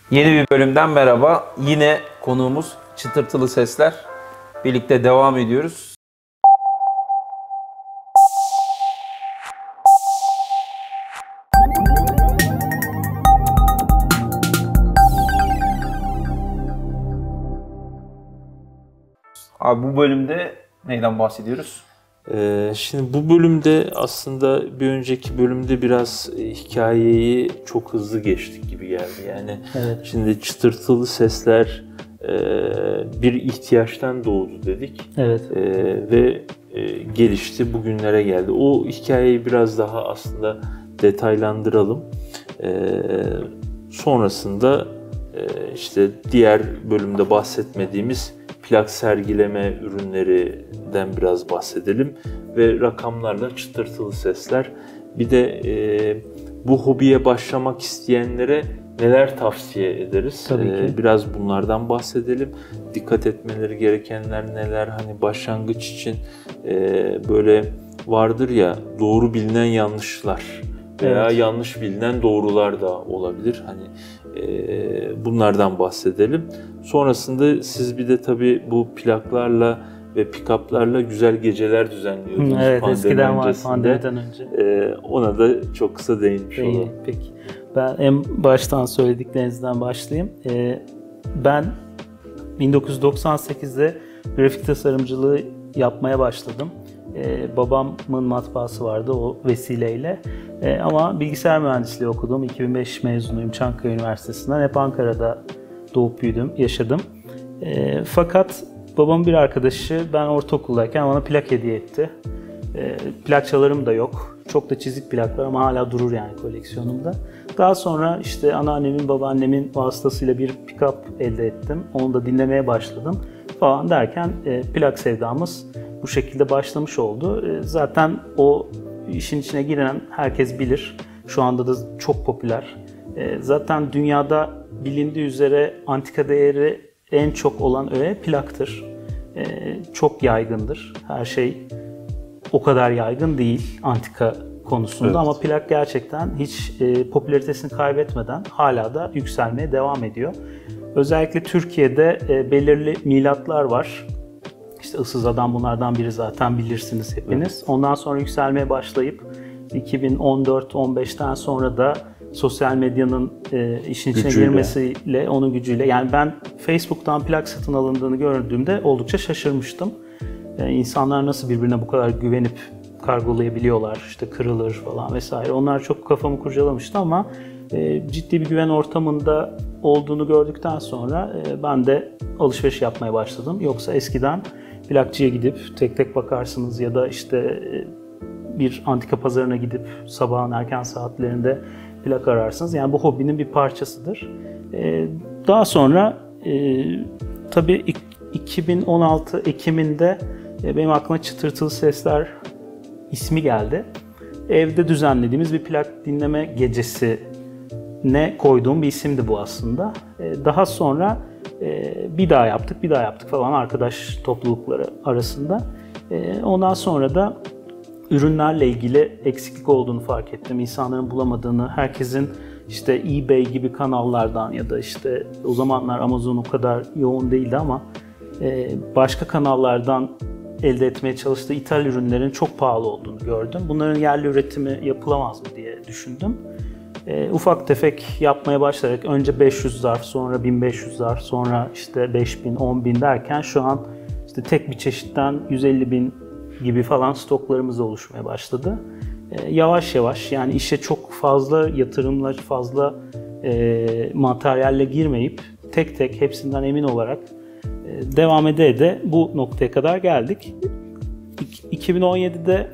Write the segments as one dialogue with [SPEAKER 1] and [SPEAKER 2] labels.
[SPEAKER 1] Yeni bir bölümden merhaba. Yine konuğumuz Çıtırtılı Sesler. Birlikte devam ediyoruz. Abi bu bölümde neyden bahsediyoruz?
[SPEAKER 2] Şimdi bu bölümde aslında bir önceki bölümde biraz hikayeyi çok hızlı geçtik gibi geldi. Yani
[SPEAKER 3] evet.
[SPEAKER 2] Şimdi Çıtırtılı Sesler bir ihtiyaçtan doğdu dedik.
[SPEAKER 3] Evet.
[SPEAKER 2] Ve gelişti, bugünlere geldi. O hikayeyi biraz daha aslında detaylandıralım. Sonrasında işte diğer bölümde bahsetmediğimiz plak sergileme ürünlerinden biraz bahsedelim ve rakamlarla Çıtırtılı Sesler. Bir de bu hobiye başlamak isteyenlere neler tavsiye ederiz?
[SPEAKER 3] Tabii ki.
[SPEAKER 2] Biraz bunlardan bahsedelim. Dikkat etmeleri gerekenler neler? Hani başlangıç için böyle vardır ya, doğru bilinen yanlışlar veya
[SPEAKER 3] evet.
[SPEAKER 2] yanlış bilinen doğrular da olabilir. Hani bunlardan bahsedelim. Sonrasında siz bir de tabii bu plaklarla ve pick-up'larla güzel geceler düzenliyordunuz.
[SPEAKER 3] Evet,
[SPEAKER 2] pandemi
[SPEAKER 3] eskiden var,
[SPEAKER 2] öncesinde.
[SPEAKER 3] pandemiden önce.
[SPEAKER 2] Ona da çok kısa değinmiş olalım.
[SPEAKER 3] Peki. Ben en baştan söylediklerinizden başlayayım. Ben 1998'de grafik tasarımcılığı yapmaya başladım. Babamın matbaası vardı o vesileyle. Ama bilgisayar mühendisliği okudum. 2005 mezunuyum Çankaya Üniversitesi'nden. Hep Ankara'da doğup büyüdüm, yaşadım. Fakat babamın bir arkadaşı ben ortaokuldayken bana plak hediye etti. Plakçalarım da yok. Çok da çizik plaklar ama hala durur yani koleksiyonumda. Daha sonra işte anneannemin, babaannemin vasıtasıyla bir pick-up elde ettim. Onu da dinlemeye başladım falan derken plak sevdamız bu şekilde başlamış oldu. Zaten o işin içine giren herkes bilir. Şu anda da çok popüler. Zaten dünyada bilindiği üzere antika değeri en çok olan öğe plaktır. Çok yaygındır. Her şey o kadar yaygın değil antika konusunda, evet. Ama plak gerçekten hiç popülaritesini kaybetmeden hala da yükselmeye devam ediyor. Özellikle Türkiye'de belirli milatlar var. İşte Issız Adam bunlardan biri, zaten bilirsiniz hepiniz. Evet. Ondan sonra yükselmeye başlayıp 2014-15'ten sonra da sosyal medyanın işin içine girmesiyle, onun gücüyle. Yani ben Facebook'tan plak satın alındığını gördüğümde oldukça şaşırmıştım. İnsanlar nasıl birbirine bu kadar güvenip kargolayabiliyorlar, işte kırılır falan vesaire. Onlar çok kafamı kurcalamıştı ama ciddi bir güven ortamında olduğunu gördükten sonra ben de alışveriş yapmaya başladım. Yoksa eskiden plakçıya gidip tek tek bakarsınız ya da işte bir antika pazarına gidip sabahın erken saatlerinde plak ararsınız. Yani bu hobinin bir parçasıdır. Daha sonra tabii 2016 Ekim'inde benim aklıma Çıtırtılı Sesler ismi geldi. Evde düzenlediğimiz bir plak dinleme gecesine koyduğum bir isimdi bu aslında. Daha sonra bir daha yaptık falan arkadaş toplulukları arasında. Ondan sonra da ürünlerle ilgili eksiklik olduğunu fark ettim. İnsanların bulamadığını, herkesin işte eBay gibi kanallardan ya da işte o zamanlar Amazon o kadar yoğun değildi ama başka kanallardan elde etmeye çalıştığı ithal ürünlerin çok pahalı olduğunu gördüm. Bunların yerli üretimi yapılamaz mı diye düşündüm. Ufak tefek yapmaya başlayarak önce 500 zarf, sonra 1500 zarf, sonra işte 5000, 10.000 derken şu an işte tek bir çeşitten 150.000 gibi falan stoklarımız oluşmaya başladı. Yavaş yavaş, yani işe çok fazla yatırımla, fazla materyalle girmeyip tek tek hepsinden emin olarak devam ede bu noktaya kadar geldik. 2017'de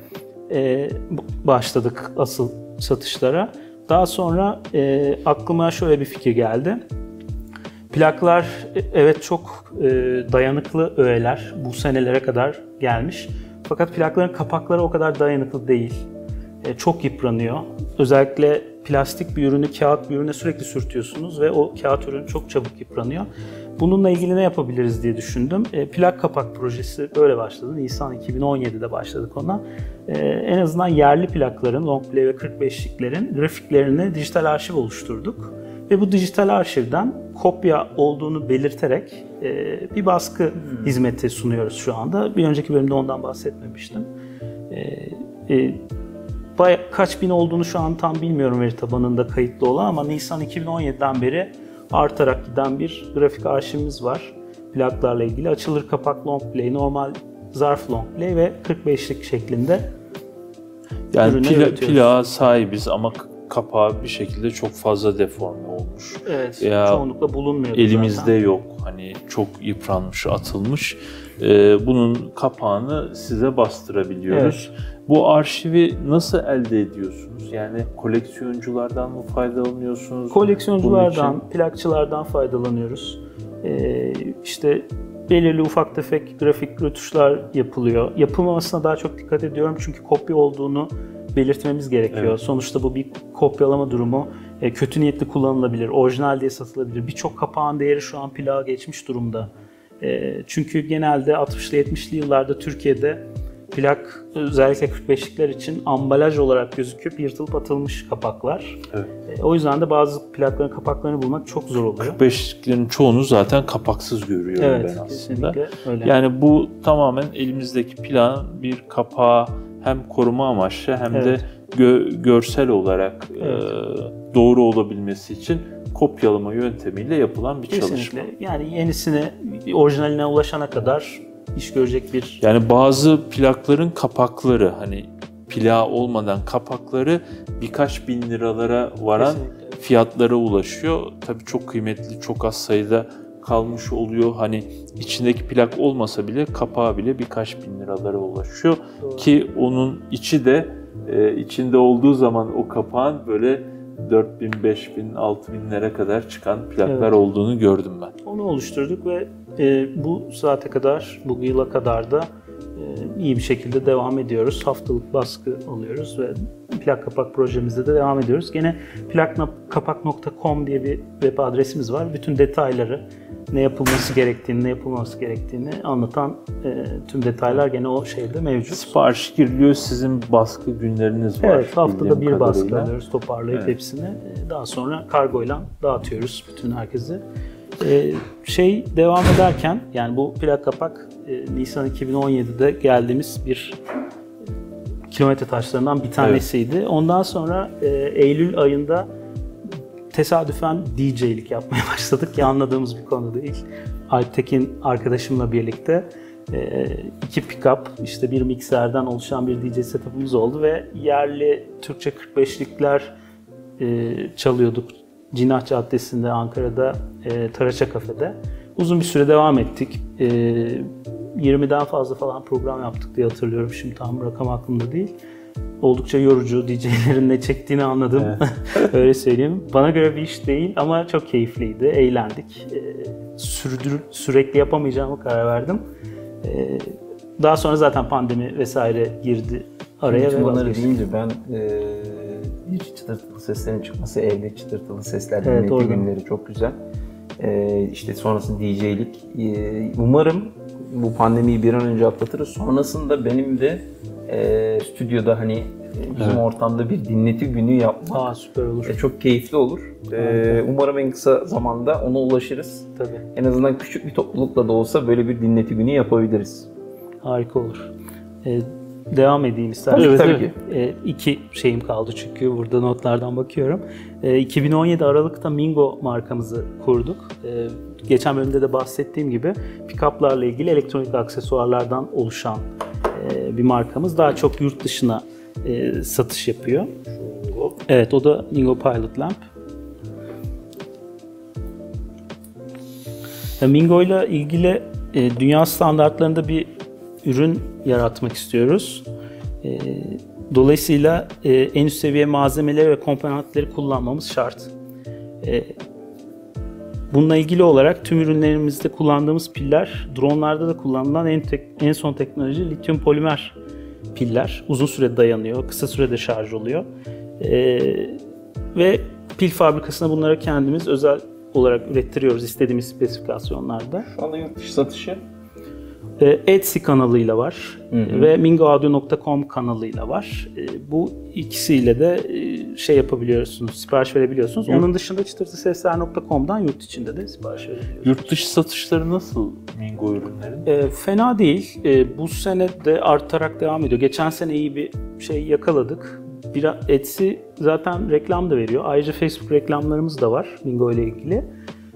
[SPEAKER 3] başladık asıl satışlara. Daha sonra aklıma şöyle bir fikir geldi. Plaklar evet çok dayanıklı öğeler, bu senelere kadar gelmiş. Fakat plakların kapakları o kadar dayanıklı değil. Çok yıpranıyor. Özellikle plastik bir ürünü kağıt bir ürüne sürekli sürtüyorsunuz ve o kağıt ürünü çok çabuk yıpranıyor. Bununla ilgili ne yapabiliriz diye düşündüm. Plak kapak projesi böyle başladı. Nisan 2017'de başladık ona. En azından yerli plakların, long play ve 45'liklerin grafiklerini dijital arşiv oluşturduk. Ve bu dijital arşivden kopya olduğunu belirterek bir baskı hizmeti sunuyoruz şu anda. Bir önceki bölümde ondan bahsetmemiştim. Kaç bin olduğunu şu an tam bilmiyorum veri tabanında kayıtlı olan, ama Nisan 2017'den beri artarak giden bir grafik arşivimiz var. Plaklarla ilgili açılır kapak long play, normal zarf long play ve 45'lik şeklinde
[SPEAKER 2] yani plağa sahibiz ama kapağı bir şekilde çok fazla deforme olmuş.
[SPEAKER 3] Evet,
[SPEAKER 2] ya
[SPEAKER 3] çoğunlukla bulunmuyor.
[SPEAKER 2] Elimizde
[SPEAKER 3] zaten
[SPEAKER 2] yok. Hani çok yıpranmış, atılmış. Bunun kapağını size bastırabiliyoruz. Evet. Bu arşivi nasıl elde ediyorsunuz? Yani koleksiyonculardan mı faydalanıyorsunuz?
[SPEAKER 3] Koleksiyonculardan, plakçılardan faydalanıyoruz. İşte belirli ufak tefek grafik rötuşlar yapılıyor. Yapılmamasına daha çok dikkat ediyorum çünkü kopya olduğunu belirtmemiz gerekiyor. Evet. Sonuçta bu bir kopyalama durumu. Kötü niyetli kullanılabilir, orijinal diye satılabilir. Birçok kapağın değeri şu an plağa geçmiş durumda. Çünkü genelde 60'lı 70'li yıllarda Türkiye'de plak özellikle 45'likler için ambalaj olarak gözüküp yırtılıp atılmış kapaklar. Evet. O yüzden de bazı plakların kapaklarını bulmak çok zor oluyor.
[SPEAKER 2] 45'liklerin çoğunu zaten kapaksız görüyorum ben aslında. Öyle. Yani bu tamamen elimizdeki plağın bir kapağı hem koruma amaçlı hem de görsel olarak doğru olabilmesi için kopyalama yöntemiyle yapılan bir çalışma.
[SPEAKER 3] Yani yenisini orijinaline ulaşana kadar iş görecek bir...
[SPEAKER 2] Yani bazı plakların kapakları, hani plağı olmadan kapakları birkaç bin liralara varan fiyatlara ulaşıyor. Tabii çok kıymetli, çok az sayıda kalmış oluyor. Hani içindeki plak olmasa bile kapağı bile birkaç bin liralara ulaşıyor. Doğru. Ki onun içi de içinde olduğu zaman o kapağın böyle 4.000, 5.000, 6.000'lere kadar çıkan plaklar olduğunu gördüm ben.
[SPEAKER 3] Onu oluşturduk ve bu saate kadar, bu yıla kadar da iyi bir şekilde devam ediyoruz. Haftalık baskı alıyoruz ve plak kapak projemizde de devam ediyoruz. Gene plakkapak.com diye bir web adresimiz var. Bütün detayları, ne yapılması gerektiğini, ne yapılmaması gerektiğini anlatan tüm detaylar gene o şeyde mevcut.
[SPEAKER 2] Sipariş giriliyor, sizin baskı günleriniz var.
[SPEAKER 3] Evet, haftada bir baskı alıyoruz, toparlayıp hepsini. Daha sonra kargoyla dağıtıyoruz bütün herkese. Devam ederken, yani bu plak kapak Nisan 2017'de geldiğimiz bir kilometre taşlarından bir tanesiydi. Evet. Ondan sonra Eylül ayında tesadüfen DJ'lik yapmaya başladık ki anladığımız bir konu değil. Alptekin arkadaşımla birlikte 2 pick-up, işte bir mikserden oluşan bir DJ setup'ımız oldu ve yerli Türkçe 45'likler çalıyorduk. Cinnah Caddesi'nde, Ankara'da, Taraça Kafe'de. Uzun bir süre devam ettik. 20'den fazla falan program yaptık diye hatırlıyorum. Şimdi tam rakam aklımda değil. Oldukça yorucu, DJ'lerin ne çektiğini anladım. Evet. Öyle söyleyeyim. Bana göre bir iş değil ama çok keyifliydi, eğlendik. Sürekli yapamayacağımı karar verdim. Daha sonra zaten pandemi vesaire girdi araya ve
[SPEAKER 1] bunları deyince ben bir çıtırtılı seslerin çıkması, evde çıtırtılı sesler dinlediği günleri çok güzel. İşte sonrası DJ'lik. Umarım bu pandemiyi bir an önce atlatırız. Sonrasında benim de stüdyoda hani bizim ortamda bir dinleti günü yapmak
[SPEAKER 3] süper olur.
[SPEAKER 1] Çok keyifli olur. Umarım en kısa zamanda ona ulaşırız.
[SPEAKER 3] Tabii.
[SPEAKER 1] En azından küçük bir toplulukla da olsa böyle bir dinleti günü yapabiliriz.
[SPEAKER 3] Harika olur. Devam edeyim istersen.
[SPEAKER 1] Tabii ki.
[SPEAKER 3] 2 şeyim kaldı çünkü burada notlardan bakıyorum. 2017 Aralık'ta Mingo markamızı kurduk. Geçen bölümde de bahsettiğim gibi pick-up'larla ilgili elektronik aksesuarlardan oluşan bir markamız. Daha çok yurt dışına satış yapıyor. Evet, o da Mingo Pilot Lamp. Mingo ile ilgili dünya standartlarında bir ürün yaratmak istiyoruz. Dolayısıyla en üst seviye malzemeleri ve komponentleri kullanmamız şart. Bununla ilgili olarak tüm ürünlerimizde kullandığımız piller, dronlarda da kullanılan en son teknoloji lityum polimer piller. Uzun süre dayanıyor, kısa sürede şarj oluyor. Ve pil fabrikasına bunları kendimiz özel olarak ürettiriyoruz istediğimiz spesifikasyonlarda.
[SPEAKER 1] Şu anda yurt dışı satışı?
[SPEAKER 3] Etsy kanalıyla var ve mingoaudio.com kanalıyla var. Bu ikisiyle de şey yapabiliyorsunuz, sipariş verebiliyorsunuz. Onun dışında çıtırtısesler.com'dan yurt içinde de sipariş verebiliyorsunuz.
[SPEAKER 2] Yurt dışı satışları nasıl Mingo ürünlerin?
[SPEAKER 3] Fena değil. Bu sene de artarak devam ediyor. Geçen sene iyi bir şey yakaladık. Etsy zaten reklam da veriyor. Ayrıca Facebook reklamlarımız da var Mingo ile ilgili.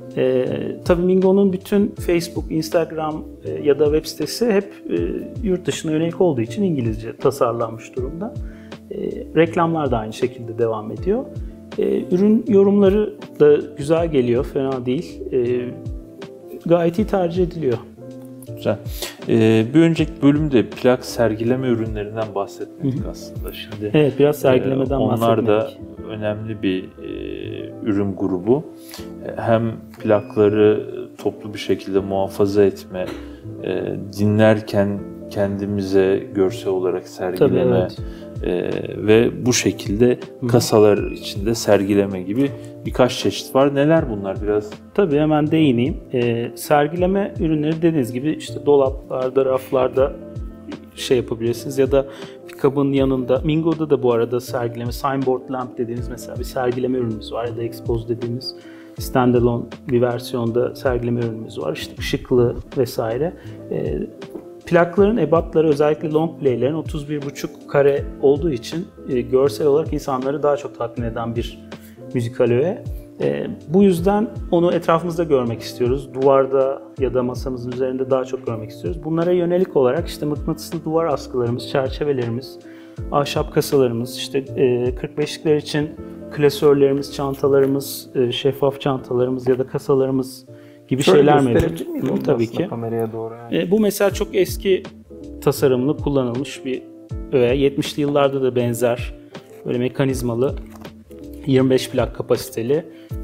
[SPEAKER 3] Tabii Mingo'nun bütün Facebook, Instagram ya da web sitesi hep yurt dışına yönelik olduğu için İngilizce tasarlanmış durumda. Reklamlar da aynı şekilde devam ediyor. Ürün yorumları da güzel geliyor, fena değil. Gayet iyi tercih ediliyor.
[SPEAKER 2] Güzel. Bir önceki bölümde plak sergileme ürünlerinden bahsetmedik aslında. Şimdi
[SPEAKER 3] evet, biraz sergilemeden bahsetmedik.
[SPEAKER 2] Onlar da önemli bir ürün grubu. Hem plakları toplu bir şekilde muhafaza etme, dinlerken kendimize görsel olarak sergileme,
[SPEAKER 3] tabii, evet.
[SPEAKER 2] Ve bu şekilde kasalar içinde sergileme gibi birkaç çeşit var. Neler bunlar biraz?
[SPEAKER 3] Tabii hemen değineyim. Sergileme ürünleri dediğiniz gibi işte dolaplarda, raflarda şey yapabilirsiniz ya da pick-up'ın yanında. Mingo'da da bu arada sergileme, signboard lamp dediğimiz mesela bir sergileme ürünümüz var ya da expose dediğimiz standalone bir versiyonda sergileme ürünümüz var. İşte ışıklı vesaire. Plakların ebatları özellikle long play'lerin 31,5 kare olduğu için görsel olarak insanları daha çok tatmin eden bir müzikal öğe. Bu yüzden onu etrafımızda görmek istiyoruz. Duvarda ya da masamızın üzerinde daha çok görmek istiyoruz. Bunlara yönelik olarak işte mıknatıslı duvar askılarımız, çerçevelerimiz, ahşap kasalarımız, işte 45'likler için klasörlerimiz, çantalarımız, şeffaf çantalarımız ya da kasalarımız gibi
[SPEAKER 1] şöyle
[SPEAKER 3] şeyler mevcut. Tabii ki.
[SPEAKER 1] Kameraya doğru yani.
[SPEAKER 3] Bu mesela çok eski tasarımlı kullanılmış bir öğe. 70'li yıllarda da benzer böyle mekanizmalı 25 plak kapasiteli.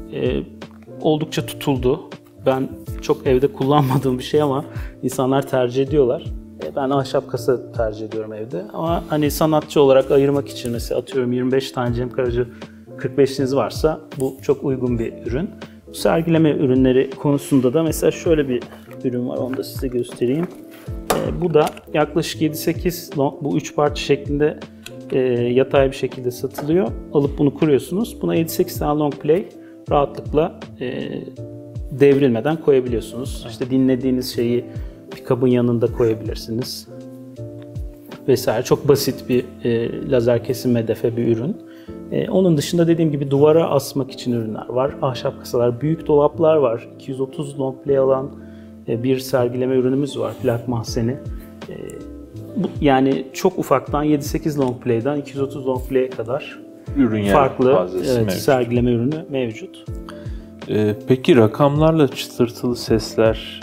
[SPEAKER 3] Oldukça tutuldu. Ben çok evde kullanmadığım bir şey ama insanlar tercih ediyorlar. Ben ahşap kasa tercih ediyorum evde. Ama hani sanatçı olarak ayırmak için mesela atıyorum 25 tane Cem Karaca 45'iniz varsa bu çok uygun bir ürün. Bu sergileme ürünleri konusunda da mesela şöyle bir ürün var, onu da size göstereyim. Bu da yaklaşık 7-8 long, bu 3 parça şeklinde yatay bir şekilde satılıyor. Alıp bunu kuruyorsunuz. Buna 7-8 tane long play rahatlıkla devrilmeden koyabiliyorsunuz. İşte dinlediğiniz şeyi pick-up'ın yanında koyabilirsiniz. Vesaire. Çok basit bir lazer kesim hedefe bir ürün. Onun dışında dediğim gibi duvara asmak için ürünler var. Ahşap kasalar, büyük dolaplar var. 230 long play alan bir sergileme ürünümüz var. Plak mahzeni. Yani çok ufaktan 7-8 long play'den 230 long play'e kadar
[SPEAKER 2] ürün
[SPEAKER 3] farklı sergileme ürünü mevcut.
[SPEAKER 2] Peki rakamlarla çıtırtılı sesler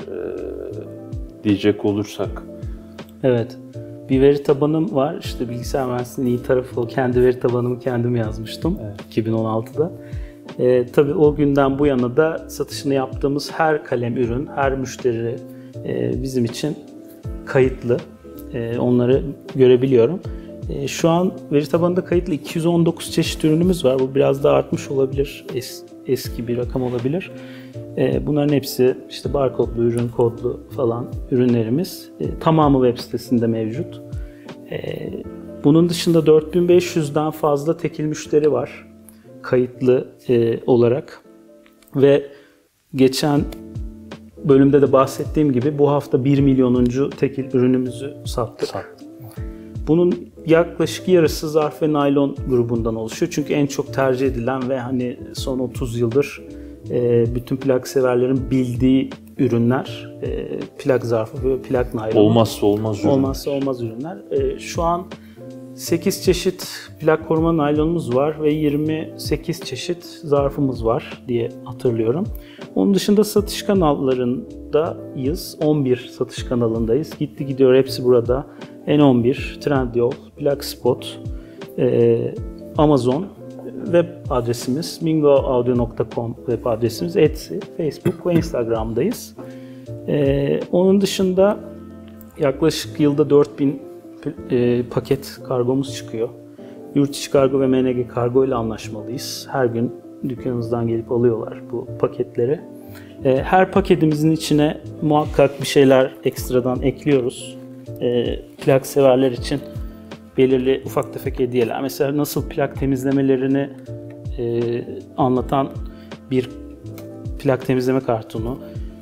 [SPEAKER 2] diyecek olursak? Evet.
[SPEAKER 3] Bir veri tabanım var. İşte bilgisayar mühendisliğinin iyi tarafı o. Kendi veri tabanımı kendim yazmıştım 2016'da. Tabii o günden bu yana da satışını yaptığımız her kalem ürün, her müşteri bizim için kayıtlı. Onları görebiliyorum. Şu an veri tabanında kayıtlı 219 çeşit ürünümüz var. Bu biraz daha artmış olabilir. Eski bir rakam olabilir. Bunların hepsi işte barkodlu, ürün kodlu falan ürünlerimiz. Tamamı web sitesinde mevcut. Bunun dışında 4500'den fazla tekil müşteri var kayıtlı olarak. Ve geçen bölümde de bahsettiğim gibi bu hafta 1 milyonuncu tekil ürünümüzü sattık. Bunun yaklaşık yarısı zarf ve naylon grubundan oluşuyor. Çünkü en çok tercih edilen ve hani son 30 yıldır bütün plak severlerin bildiği ürünler plak zarfı ve plak naylon.
[SPEAKER 2] Olmazsa olmaz ürünler.
[SPEAKER 3] Olmazsa olmaz ürünler. Şu an 8 çeşit plak koruma naylonumuz var ve 28 çeşit zarfımız var diye hatırlıyorum. Onun dışında satış kanallarındayız. 11 satış kanalındayız. Gitti gidiyor hepsi burada. N11, Trendyol, Plakspot, Amazon web adresimiz, mingoaudio.com web adresimiz, Etsy, Facebook ve Instagram'dayız. Onun dışında yaklaşık yılda 4000 paket kargomuz çıkıyor. Yurt içi kargo ve MNG kargo ile anlaşmalıyız. Her gün dükkanımızdan gelip alıyorlar bu paketleri. Her paketimizin içine muhakkak bir şeyler ekstradan ekliyoruz. Plak severler için belirli ufak tefek hediyeler. Mesela nasıl plak temizlemelerini anlatan bir plak temizleme kartonu.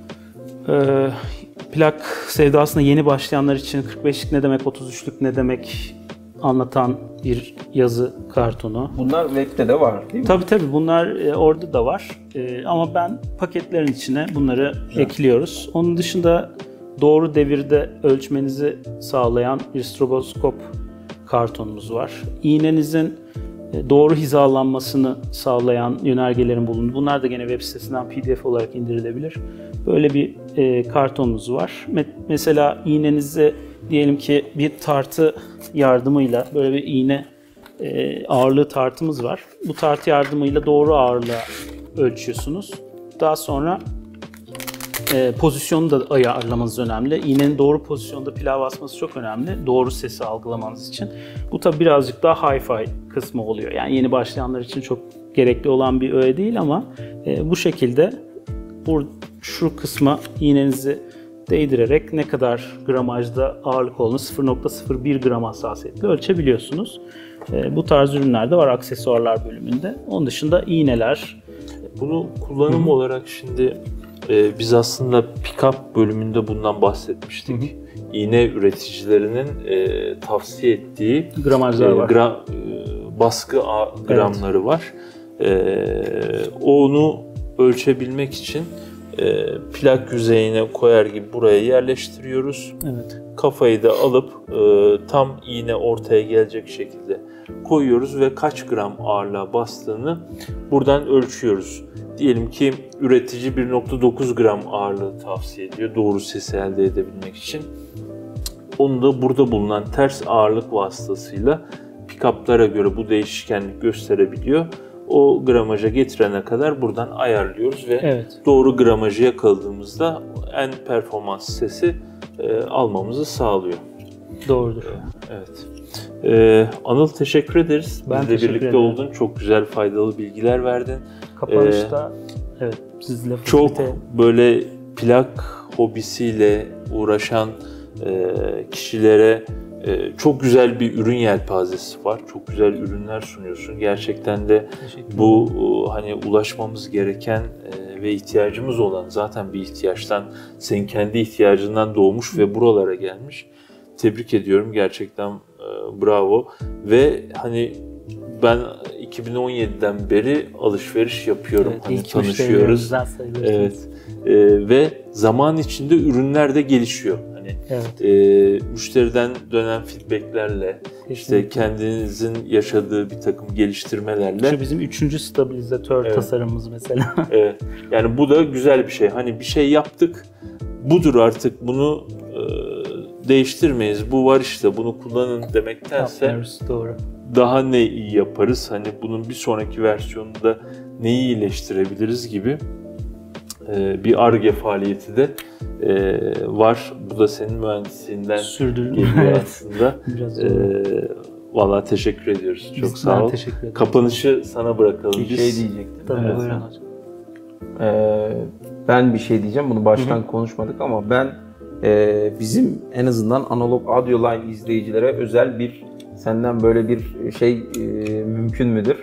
[SPEAKER 3] Plak sevdasına yeni başlayanlar için 45'lik ne demek, 33'lük ne demek anlatan bir yazı kartonu.
[SPEAKER 1] Bunlar web'te de var değil mi?
[SPEAKER 3] Tabii bunlar orada da var. Ama ben paketlerin içine bunları ekliyoruz. Onun dışında doğru devirde ölçmenizi sağlayan bir stroboskop kartonumuz var. İğnenizin doğru hizalanmasını sağlayan yönergelerin bulunduğu. Bunlar da gene web sitesinden PDF olarak indirilebilir. Böyle bir kartonumuz var. Mesela iğnenizi diyelim ki bir tartı yardımıyla böyle bir iğne ağırlığı tartımız var. Bu tartı yardımıyla doğru ağırlığa ölçüyorsunuz. Daha sonra pozisyonu da ayarlamanız önemli. İğnenin doğru pozisyonda plağa basması çok önemli. Doğru sesi algılamanız için. Bu tabi birazcık daha hi-fi kısmı oluyor. Yani yeni başlayanlar için çok gerekli olan bir öğe değil ama bu şekilde şu kısma iğnenizi değdirerek ne kadar gramajda ağırlık olduğunu 0.01 gram hassasiyetle ölçebiliyorsunuz. Bu tarz ürünler de var aksesuarlar bölümünde. Onun dışında iğneler.
[SPEAKER 2] Bunu kullanım olarak şimdi biz aslında pick-up bölümünde bundan bahsetmiştik. İğne üreticilerinin tavsiye ettiği
[SPEAKER 3] gramajlar var.
[SPEAKER 2] Baskı gramları var. Onu ölçebilmek için plak yüzeyine koyar gibi buraya yerleştiriyoruz.
[SPEAKER 3] Evet.
[SPEAKER 2] Kafayı da alıp tam iğne ortaya gelecek şekilde koyuyoruz ve kaç gram ağırlığa bastığını buradan ölçüyoruz. Diyelim ki üretici 1.9 gram ağırlığı tavsiye ediyor doğru sesi elde edebilmek için. Onu da burada bulunan ters ağırlık vasıtasıyla pick-up'lara göre bu değişkenlik gösterebiliyor. O gramaja getirene kadar buradan ayarlıyoruz ve doğru gramajı yakaladığımızda en performans sesi almamızı sağlıyor.
[SPEAKER 3] Doğrudur.
[SPEAKER 2] Evet. Anıl teşekkür ederiz. Bizle birlikte oldun. Çok güzel faydalı bilgiler verdin.
[SPEAKER 3] Kapanışta sizle
[SPEAKER 2] çok böyle plak hobisiyle uğraşan kişilere çok güzel bir ürün yelpazesi var. Çok güzel ürünler sunuyorsun. Gerçekten de bu hani ulaşmamız gereken ve ihtiyacımız olan zaten bir ihtiyaçtan, senin kendi ihtiyacından doğmuş ve buralara gelmiş. Tebrik ediyorum. Gerçekten bravo. Ve hani ben 2017'den beri alışveriş yapıyorum. Hani tanışıyoruz. Evet. Ve zaman içinde ürünler de gelişiyor. Hani müşteriden dönen feedbacklerle, işte kendinizin yaşadığı bir takım geliştirmelerle.
[SPEAKER 3] Şu bizim 3. stabilizatör tasarımımız mesela.
[SPEAKER 2] Evet. Yani bu da güzel bir şey. Hani bir şey yaptık. Budur artık. Bunu değiştirmeyiz. Bu var işte. Bunu kullanın demektense
[SPEAKER 3] doğru.
[SPEAKER 2] Daha ne iyi yaparız? Hani bunun bir sonraki versiyonunda neyi iyileştirebiliriz gibi bir Ar-Ge faaliyeti de var. Bu da senin mühendisliğinden geliyor aslında. Vallahi teşekkür ediyoruz. Çok sağ ol.
[SPEAKER 3] Teşekkür ederim.
[SPEAKER 2] Kapanışı sana bırakalım.
[SPEAKER 1] Bir şey diyecektim.
[SPEAKER 3] Tabii buyurun hocam.
[SPEAKER 1] Ben bir şey diyeceğim. Bunu baştan konuşmadık ama ben bizim en azından Analog Audio Line izleyicilere özel bir senden böyle bir şey mümkün müdür?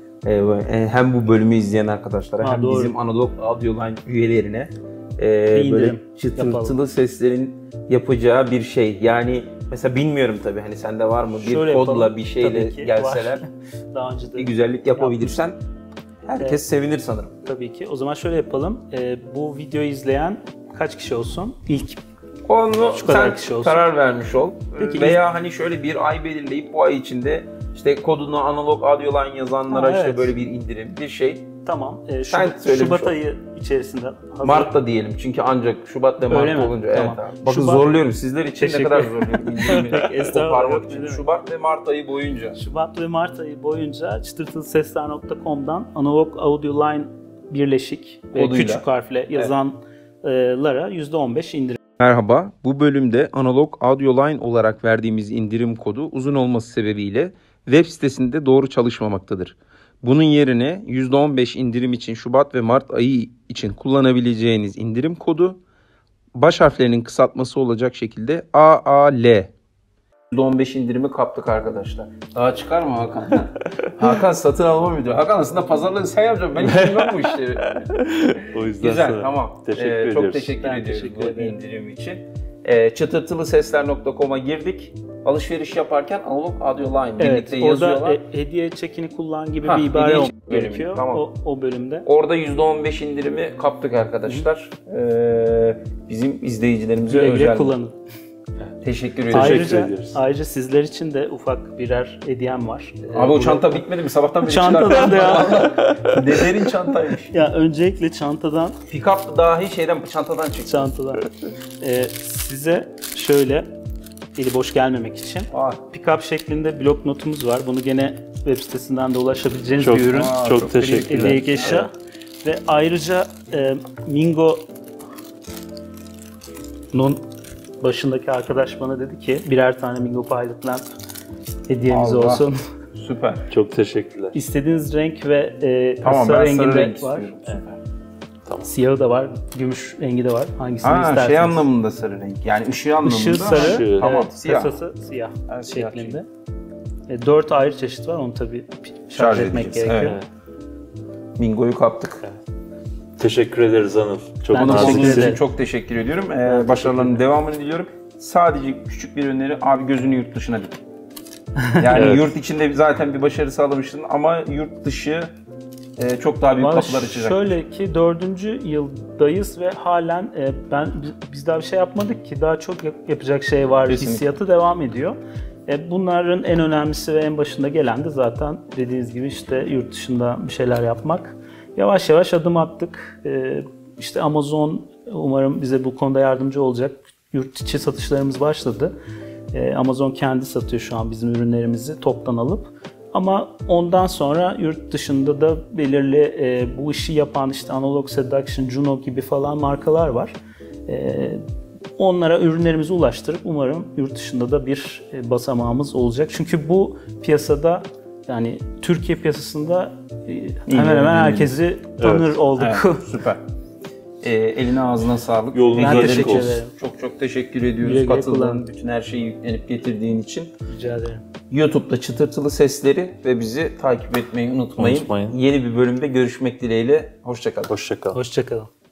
[SPEAKER 1] Hem bu bölümü izleyen arkadaşlara hem doğru. Bizim Analog Audio Line üyelerine böyle çıtırtılı seslerin yapacağı bir şey. Yani mesela bilmiyorum tabii hani sende var mı bir şöyle kodla yapalım. Bir şeyle gelseler
[SPEAKER 3] daha önce de
[SPEAKER 1] bir güzellik yapabilirsen herkes sevinir sanırım.
[SPEAKER 3] Tabii ki. O zaman şöyle yapalım. Bu videoyu izleyen kaç kişi olsun? İlk
[SPEAKER 1] onu sen karar vermiş ol. Peki, veya hani şöyle bir ay belirleyip bu ay içinde işte kodunu Analog Audio Line yazanlara işte böyle bir indirim, bir şey.
[SPEAKER 3] Tamam. Şubat ayı içerisinde. Hazır.
[SPEAKER 1] Mart'ta diyelim çünkü ancak Şubat ve Mart olunca. Tamam. Evet abi. Bakın zorluyorum sizler için ne kadar zorluyorum. Koparmak için. Şubat ve Mart ayı boyunca.
[SPEAKER 3] Şubat ve Mart ayı boyunca çıtırtılısesler.com'dan Analog Audio Line birleşik ve küçük harfle yazanlara %15 indirim.
[SPEAKER 1] Merhaba, bu bölümde Analog Audio Line olarak verdiğimiz indirim kodu uzun olması sebebiyle web sitesinde doğru çalışmamaktadır. Bunun yerine %15 indirim için Şubat ve Mart ayı için kullanabileceğiniz indirim kodu baş harflerinin kısaltması olacak şekilde AAL. %15 indirimi kaptık arkadaşlar. Daha çıkar mı Hakan? Hakan satın alma müdürü. Hakan aslında pazarlığı sen yapacaksın. Ben hiç bilmem bu işleri.
[SPEAKER 2] O yüzden
[SPEAKER 1] Güzel, tamam. Çok teşekkür
[SPEAKER 3] Ben
[SPEAKER 1] ediyoruz
[SPEAKER 3] teşekkür
[SPEAKER 1] bu indirim için. Çıtırtılısesler.com'a girdik. Alışveriş yaparken Analog Audio Line birlikte yazıyorlar.
[SPEAKER 3] Orada hediye çekini kullan gibi bir ibare olması gerekiyor.
[SPEAKER 1] Tamam.
[SPEAKER 3] O bölümde.
[SPEAKER 1] Orada %15 indirimi kaptık arkadaşlar. Bizim izleyicilerimize
[SPEAKER 3] Güle güle
[SPEAKER 1] özel.
[SPEAKER 3] kullanın.
[SPEAKER 1] Teşekkür ederiz.
[SPEAKER 3] Ayrıca sizler için de ufak birer hediyem var.
[SPEAKER 1] Abi o çanta bitmedi mi? Sabahtan beri
[SPEAKER 3] çantadan da ya.
[SPEAKER 1] Dederin çantaymış.
[SPEAKER 3] Ya öncelikle çantadan.
[SPEAKER 1] Pick-up dahi çantadan çıktı.
[SPEAKER 3] Çantadan. Size şöyle eli boş gelmemek için pick-up şeklinde blok notumuz var. Bunu gene web sitesinden de ulaşabileceğiniz bir ürün.
[SPEAKER 2] Çok teşekkürler.
[SPEAKER 3] Hediyelik eşya. Ve ayrıca Mingo'nun başındaki arkadaş bana dedi ki birer tane Mingo Pilot Lamp hediyemiz olsun.
[SPEAKER 1] Süper.
[SPEAKER 2] Çok teşekkürler.
[SPEAKER 3] İstediğiniz renk ve
[SPEAKER 1] sarı
[SPEAKER 3] renginde var.
[SPEAKER 2] Tamam.
[SPEAKER 3] Siyahı da var, gümüş rengi de var. Hangisini isterseniz.
[SPEAKER 1] Şey anlamında sarı renk. Yani ışığı anlamında.
[SPEAKER 3] Işığı sarı,
[SPEAKER 1] tamam, siyah.
[SPEAKER 3] kasası siyah
[SPEAKER 1] siyah
[SPEAKER 3] şeklinde. 4 ayrı çeşit var. Onu tabii şarj etmek gerekiyor.
[SPEAKER 1] Evet. Mingo'yu kaptık.
[SPEAKER 2] Teşekkür ederiz Anıl. Çok
[SPEAKER 3] Ben
[SPEAKER 2] naziksin.
[SPEAKER 1] Çok teşekkür ediyorum. Başarılarının devamını diliyorum. Sadece küçük bir öneri, abi gözünü yurt dışına dik. Yani yurt içinde zaten bir başarı sağlamıştın ama yurt dışı çok daha büyük kapılar açacak.
[SPEAKER 3] Şöyle ki 4. yıldayız ve halen biz daha bir şey yapmadık ki, daha çok yapacak şey var.
[SPEAKER 1] Kesinlikle.
[SPEAKER 3] Hissiyatı devam ediyor. Bunların en önemlisi ve en başında gelen de zaten dediğiniz gibi işte yurt dışında bir şeyler yapmak. Yavaş yavaş adım attık. İşte Amazon umarım bize bu konuda yardımcı olacak. Yurt içi satışlarımız başladı. Amazon kendi satıyor şu an bizim ürünlerimizi toptan alıp. Ama ondan sonra yurt dışında da belirli bu işi yapan işte Analog Seduction, Juno gibi falan markalar var. Onlara ürünlerimizi ulaştırıp umarım yurt dışında da bir basamağımız olacak. Çünkü bu piyasada, yani Türkiye piyasasında hemen hemen herkesi tanır olduk.
[SPEAKER 1] Evet, süper. Eline ağzına sağlık.
[SPEAKER 2] Yolunuz açık olsun.
[SPEAKER 1] Çok teşekkür ediyoruz katıldığın, bütün her şeyi yüklenip getirdiğin için.
[SPEAKER 3] Rica ederim.
[SPEAKER 1] YouTube'da Çıtırtılı Sesleri ve bizi takip etmeyi unutmayın. Yeni bir bölümde görüşmek dileğiyle. Hoşça kalın.
[SPEAKER 2] Hoşça kalın.
[SPEAKER 3] Hoşça kalın.